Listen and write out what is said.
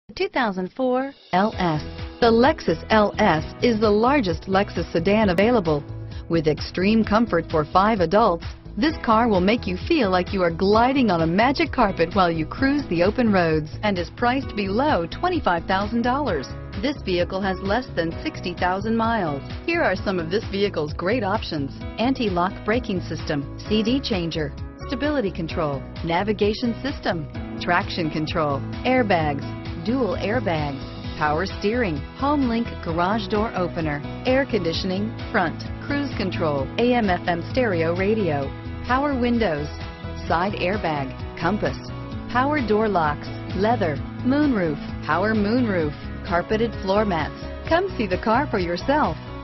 2004 LS. The Lexus LS is the largest Lexus sedan available. With extreme comfort for 5 adults, this car will make you feel like you are gliding on a magic carpet while you cruise the open roads and is priced below $25,000. This vehicle has less than 60,000 miles. Here are some of this vehicle's great options: anti-lock braking system, CD changer, stability control, navigation system, traction control, airbags, dual airbags, power steering, HomeLink garage door opener, air conditioning, front, cruise control, AM/FM stereo radio, power windows, side airbag, compass, power door locks, leather, moonroof, power moonroof, carpeted floor mats. Come see the car for yourself.